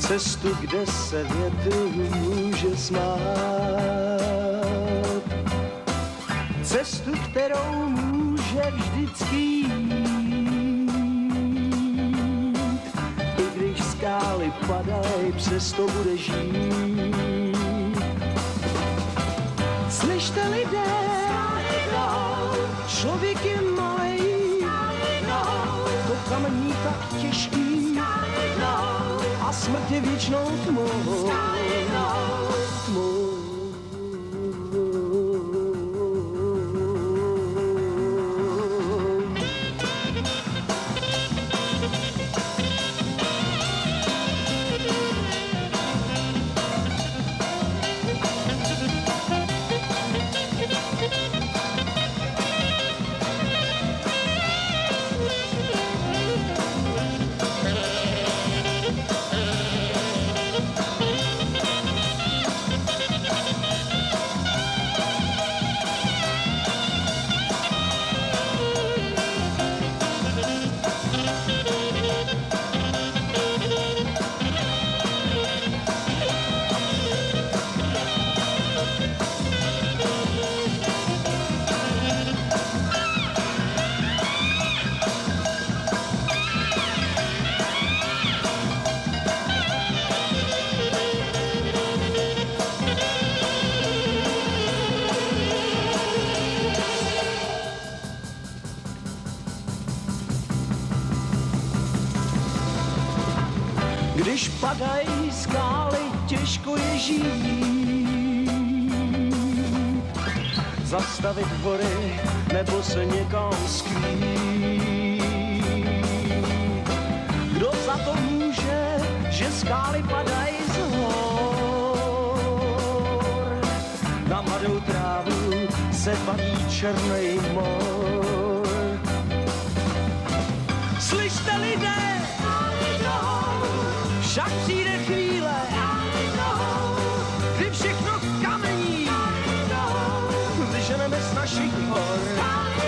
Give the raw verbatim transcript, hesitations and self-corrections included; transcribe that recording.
cestu, kde se větru může smát. Cestu, kterou může vždycky jít. I když skály padají, přesto bude žít. Slyšte lidé, člověk je malej, to kamení tak těžký a smrt je věčnou tmou. Tmou. Když padají skály, těžko je žít. Zastavit hory nebo se někam skrýt. Kdo za to může, že skály padají z hor? Na mladou trávu se valí černej mor. Slyšte lidé, však přijde chvíle, kdy všechno kamení vyženeme z našich hor.